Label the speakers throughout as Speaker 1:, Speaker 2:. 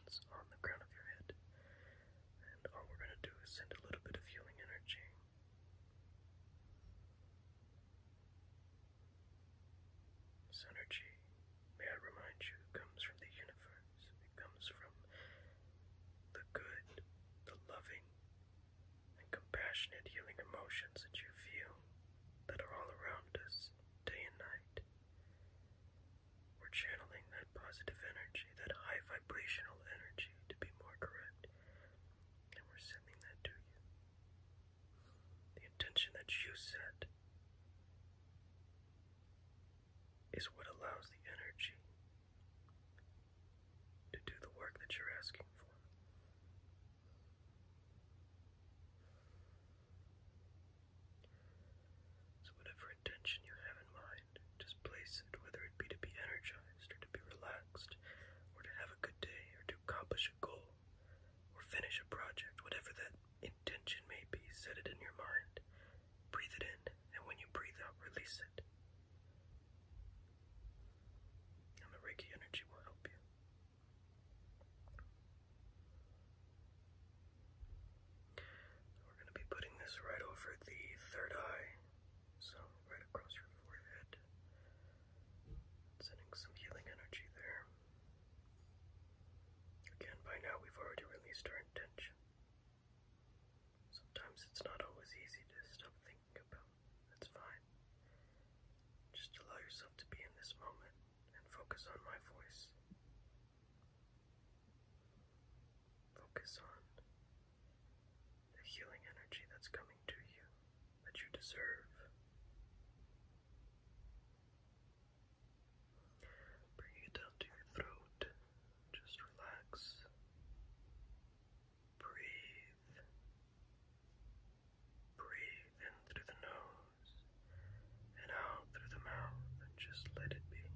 Speaker 1: hands on the crown of your head. And all we're going to do is send a little bit of healing energy. This energy, may I remind you, comes from the universe. It comes from the good, the loving, and compassionate healing emotions that you feel that are all around us day and night. We're channeling that positive energy, that high vibrational energy to be more correct, and we're sending that to you. The intention that you set is what allows the energy to do the work that you're asking for. So whatever intention you have in mind, just place it, whether it be to be energized or to be relaxed or to have a good day or to accomplish a goal or finish a project, whatever that intention may be, set it in your mind, breathe it in, and when you breathe out, release it. And the Reiki energy will help you. We're going to be putting this right over the third eye, so right across your forehead, sending some healing energy there. Again, by now we've already released our intention. Sometimes it's not always easy to stop thinking about. That's fine. Just allow yourself to be in this moment and focus on my voice. Focus on the healing energy that's coming to you, that you deserve. Bringing it down to your throat. Just relax. Breathe. Breathe in through the nose and out through the mouth, and just let it be.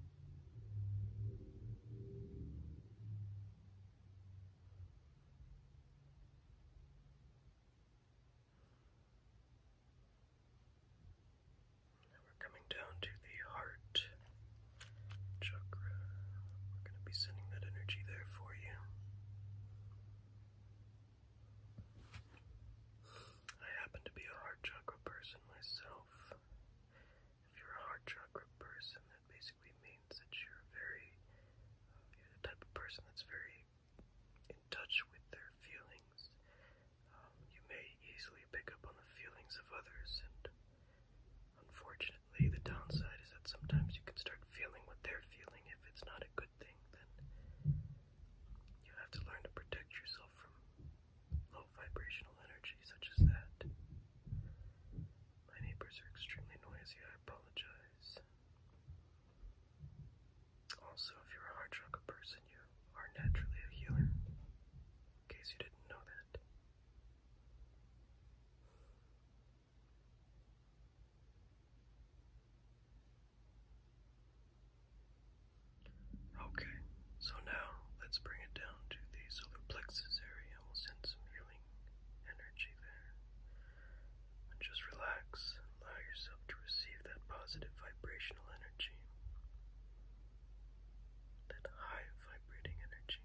Speaker 1: Now we're coming down to the heart chakra. We're going to be sending that energy there for you. I happen to be a heart chakra person myself. If you're a heart chakra person, that basically means that you're you're the type of person that's very in touch with their feelings. You may easily pick up on the feelings of others, and unfortunately, the downside is that sometimes you can start feeling what they're feeling. If it's not a good thing, then you have to learn to protect yourself from low vibrational energy such as that. My neighbors are extremely noisy. I apologize. Also, if you're a heart chakra person, you are naturally a healer, in case you didn't know that. Okay, so now let's bring it down to the solar plexus area. We'll send some healing energy there. And just relax. Allow yourself to receive that positive vibrational energy. That high vibrating energy.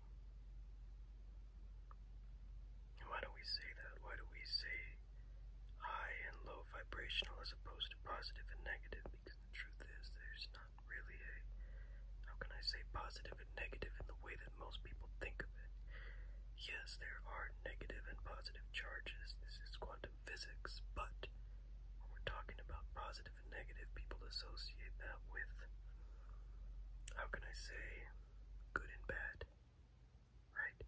Speaker 1: And why do we say that? Why do we say high and low vibrational as opposed to positive and negative? Because the truth is, there's not really how can I say positive and negative in the way that most people think of it? Yes, there are negative and positive charges. This is quantum physics, but when we're talking about positive and negative, people associate that with, how can I say, good and bad, right?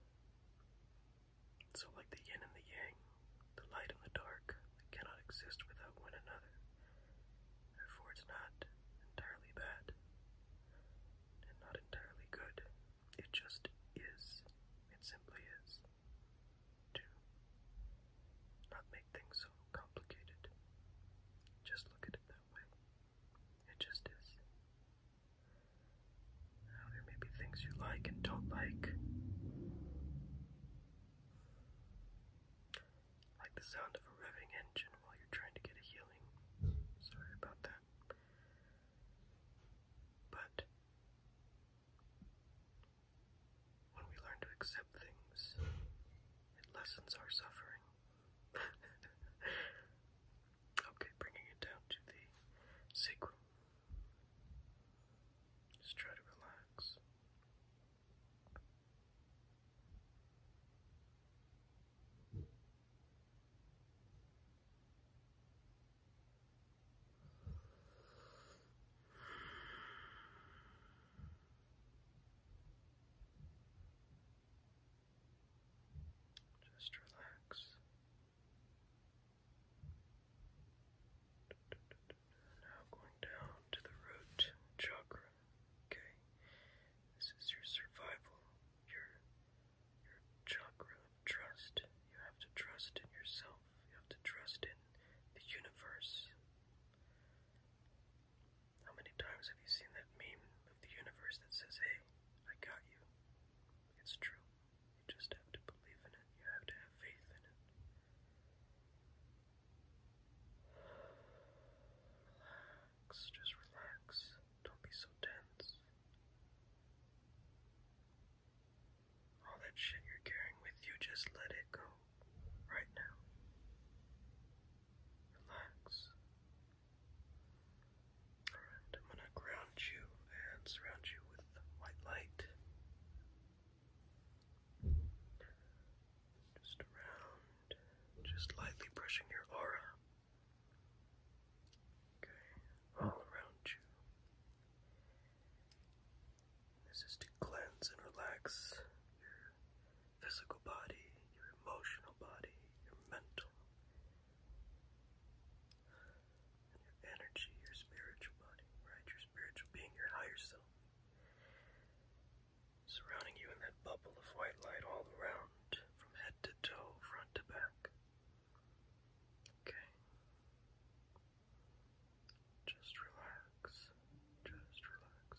Speaker 1: So like the yin and the yang, the light and the dark, they cannot exist without one another. Therefore, it's not entirely bad and not entirely good. It just is. It simply is. To not make things so complicated. Just look at it that way. It just is. Now, there may be things you like and don't like. Like the sound of a revving engine while you're trying to get a healing. Sorry about that. But when we learn to accept lessens our suffering. Okay, bringing it down to the sacrum. Just try to relax. Just relax. Now going down to the root chakra. Okay. This is your survival, your chakra of trust. You have to trust in yourself. You have to trust in the universe. How many times have you seen that meme of the universe that says, "Hey, I got you"? It's true. You just have to believe in it. You have to have faith in it. Relax, just relax. Don't be so tense. All that shit you're carrying with you, just let it go. Right now. Relax. Alright, I'm gonna ground you and surround you with white light. Just around, just lightly brushing your aura. Okay, all around you. This is to cleanse and relax your physical body, your emotional body, your mental, and your energy, your spiritual body, right? Your spiritual being, your higher self. Surrounding you in that bubble of white light all around, from head to toe, front to back. Okay. Just relax. Just relax.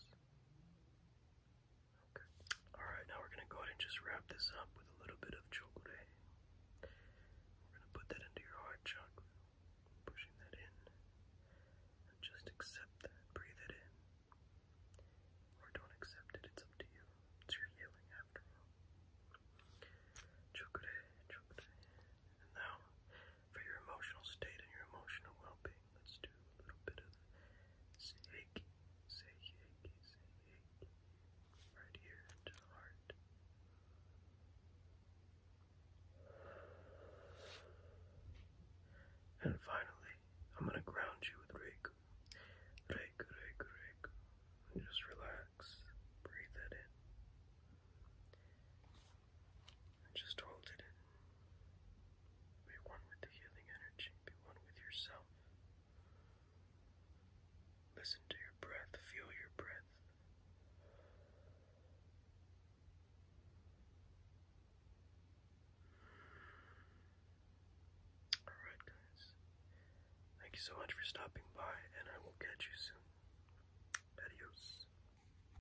Speaker 1: Okay. Alright, now we're gonna go ahead and just wrap this up with a little bit of chocolate. We're gonna put that into your heart chakra, pushing that in. And just accept that. Breathe it in. Or don't accept it, it's up to you. It's your healing after all. Chocolate, chocolate. And now, for your emotional state and your emotional well-being, let's do a little bit of seiki, seiki, seiki, right here into the heart. And finally, I'm gonna ground you with Reiku. Reiku, Reiku, Reiku. And just relax. Breathe that in. And just hold it in. Be one with the healing energy. Be one with yourself. Listen to your breath. Feel your breath. Alright, guys. Thank you so much for stopping by, and I will catch you soon.